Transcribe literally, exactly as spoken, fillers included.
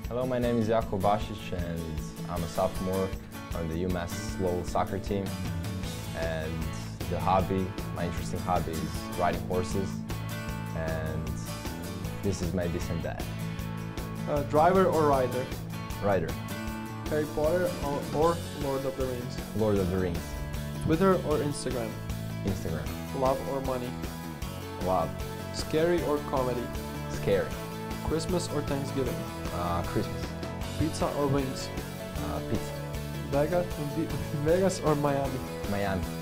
Hello, my name is Jakov Basic and I'm a sophomore on the UMass Lowell soccer team. And the hobby, my interesting hobby is riding horses, and this is my this and that. Uh, driver or rider? Rider. Harry Potter or, or Lord of the Rings? Lord of the Rings. Twitter or Instagram? Instagram. Love or money? Love. Scary or comedy? Scary. Christmas or Thanksgiving? Uh, Christmas. Pizza or wings? Uh, pizza. Vegas, Vegas or Miami? Miami.